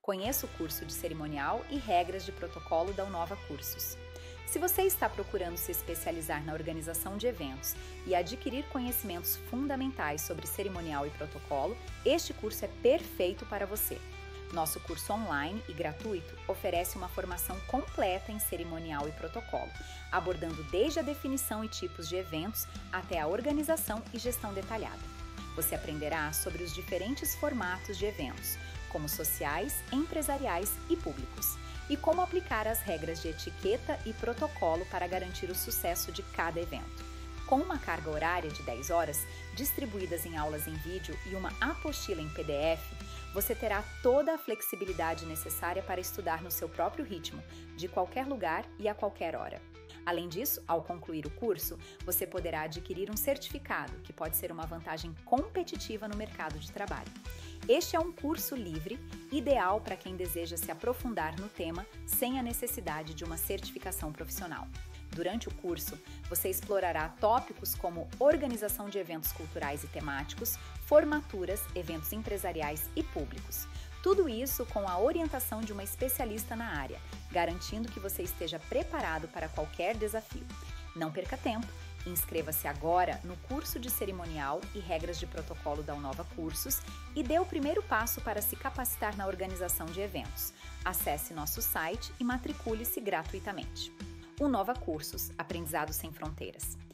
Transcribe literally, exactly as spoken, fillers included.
Conheça o curso de cerimonial e regras de protocolo da Unova Cursos. Se você está procurando se especializar na organização de eventos e adquirir conhecimentos fundamentais sobre cerimonial e protocolo, este curso é perfeito para você. Nosso curso online e gratuito oferece uma formação completa em cerimonial e protocolo, abordando desde a definição e tipos de eventos até a organização e gestão detalhada. Você aprenderá sobre os diferentes formatos de eventos, como sociais, empresariais e públicos, e como aplicar as regras de etiqueta e protocolo para garantir o sucesso de cada evento. Com uma carga horária de dez horas, distribuídas em aulas em vídeo e uma apostila em P D F, você terá toda a flexibilidade necessária para estudar no seu próprio ritmo, de qualquer lugar e a qualquer hora. Além disso, ao concluir o curso, você poderá adquirir um certificado, que pode ser uma vantagem competitiva no mercado de trabalho. Este é um curso livre, ideal para quem deseja se aprofundar no tema sem a necessidade de uma certificação profissional. Durante o curso, você explorará tópicos como organização de eventos culturais e temáticos, formaturas, eventos empresariais e públicos. Tudo isso com a orientação de uma especialista na área, garantindo que você esteja preparado para qualquer desafio. Não perca tempo! Inscreva-se agora no curso de cerimonial e regras de protocolo da Unova Cursos e dê o primeiro passo para se capacitar na organização de eventos. Acesse nosso site e matricule-se gratuitamente. Unova Cursos, aprendizado sem fronteiras.